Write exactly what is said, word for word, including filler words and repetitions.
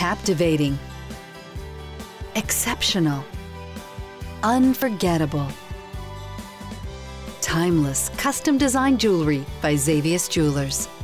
Captivating. Exceptional. Unforgettable. Timeless custom design jewelry by Zavius Jewelers.